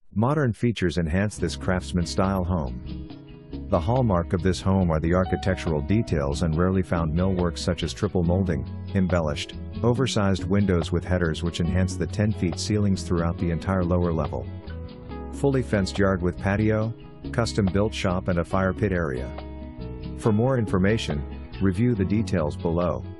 Modern features enhance this craftsman-style home. The hallmark of this home are the architectural details and rarely found millwork such as triple molding, embellished, oversized windows with headers which enhance the 10-feet ceilings throughout the entire lower level. Fully fenced yard with patio, custom-built shop and a fire pit area. For more information, review the details below.